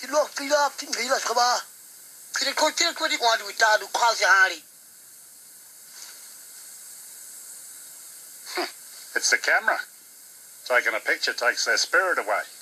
ဒီလိုဖီလာဖီလာစကဘာခရီကိုတီကိုဒီကွာဒီတာဒူခါစီဟာရီ It's the camera. Taking a picture takes their spirit away.